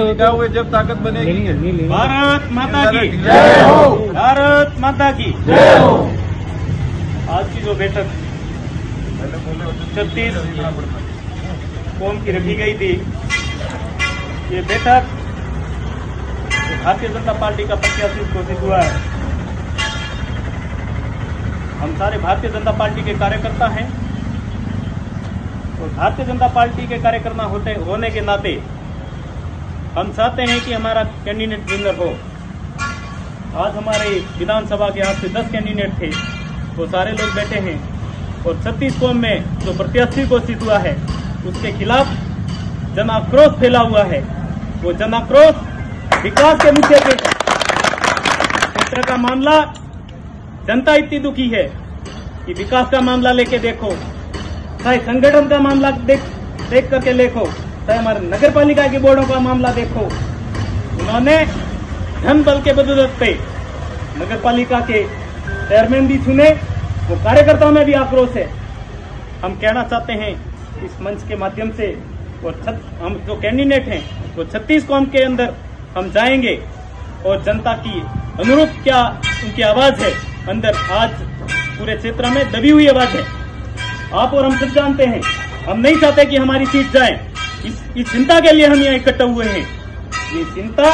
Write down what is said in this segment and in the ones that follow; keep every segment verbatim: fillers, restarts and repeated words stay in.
टिका हुए जब ताकत बनेगी। भारत माता की जय हो। भारत माता की जय हो। आज की जो बैठक छत्तीस कौम की रखी गई थी, ये बैठक भारतीय जनता पार्टी का प्रत्याशी घोषित हुआ है। हम सारे भारतीय जनता पार्टी के कार्यकर्ता हैं और भारतीय जनता पार्टी के कार्यकर्ता होते होने के नाते हम चाहते हैं कि हमारा कैंडिडेट विनर हो। आज हमारे विधानसभा के आज से दस कैंडिडेट थे, वो सारे लोग बैठे हैं और छत्तीस कौम में जो प्रत्याशी घोषित हुआ है उसके खिलाफ जन आक्रोश फैला हुआ है। वो जन आक्रोश विकास के मुद्दे पे क्षेत्र का मामला, जनता इतनी दुखी है कि विकास का मामला लेके देखो, चाहे संगठन का मामला देख देख करके देखो, चाहे हमारे नगर पालिका के बोर्डों का मामला देखो, उन्होंने धन बल के बदौलत पे नगर पालिका के चेयरमैन भी चुने। वो कार्यकर्ताओं में भी आक्रोश है। हम कहना चाहते हैं इस मंच के माध्यम से, और छत, हम जो कैंडिडेट हैं वो छत्तीस कौम के अंदर हम जाएंगे और जनता की अनुरूप क्या उनकी आवाज है अंदर, आज पूरे क्षेत्र में दबी हुई आवाज है। आप और हम सब जानते हैं, हम नहीं चाहते कि हमारी सीट जाए। इस, इस चिंता के लिए हम यहाँ इकट्ठा हुए हैं। ये चिंता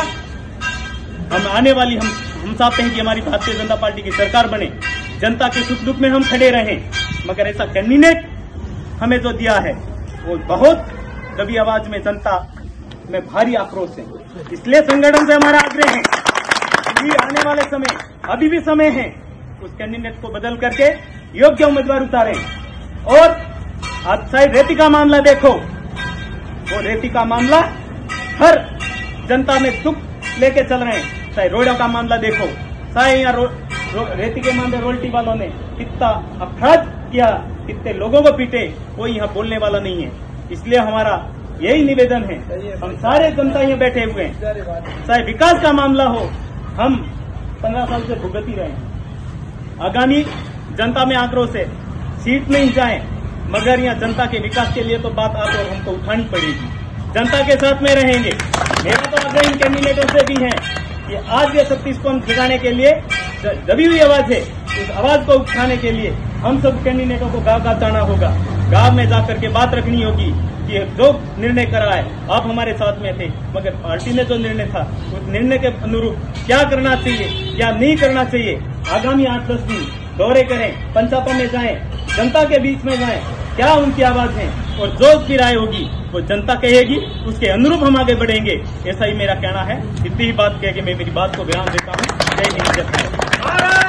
हम आने वाली हम हम चाहते हैं कि हमारी भारतीय जनता पार्टी की सरकार बने, जनता के सुख दुख में हम खड़े रहें। मगर ऐसा कैंडिडेट हमें जो दिया है वो बहुत दबी आवाज में जनता में भारी आक्रोश है। इसलिए संगठन से हमारा आग्रह है कि आने वाले समय, अभी भी समय है, उस कैंडिडेट को बदल करके योग्य उम्मीदवार उतारें। और आज चाहे रेती का मामला देखो, वो रेती का मामला हर जनता में दुख लेके चल रहे हैं। चाहे रोडों का मामला देखो, चाहे यहाँ रो, रो, रेती के मामले रोल्टी वालों ने कितना अपराध किया, कितने लोगों को पीटे, कोई यहाँ बोलने वाला नहीं है। इसलिए हमारा यही निवेदन है, हम सारे जनता यहाँ बैठे हुए हैं, चाहे विकास का मामला हो, हम पंद्रह साल से भुगत ही रहे हैं। आगामी जनता में आक्रोश है, सीट नहीं जाए, मगर यहाँ जनता के विकास के लिए तो बात आप और हमको उठानी पड़ेगी। जनता के साथ में रहेंगे। मेरा तो आग्रह इन कैंडिडेटों से भी है कि आज ये छत्तीस कौम ठिकाने के लिए दबी हुई आवाज है, उस आवाज को उठाने के लिए हम सब कैंडिडेटों को गांव गांव जाना होगा, गांव में जाकर के बात रखनी होगी कि जो निर्णय करा है, आप हमारे साथ में थे, मगर पार्टी ने जो निर्णय था उस निर्णय के अनुरूप क्या करना चाहिए, क्या नहीं करना चाहिए। आगामी आठ दस दिन दौरे करें, पंचायतों में जाएं, जनता के बीच में जाएं, क्या उनकी आवाज है, और जो उसकी राय होगी वो जनता कहेगी, उसके अनुरूप हम आगे बढ़ेंगे। ऐसा ही मेरा कहना है। इतनी ही बात कह के मैं मेरी बात को विराम देता हूँ। जय हिंद, जय भारत।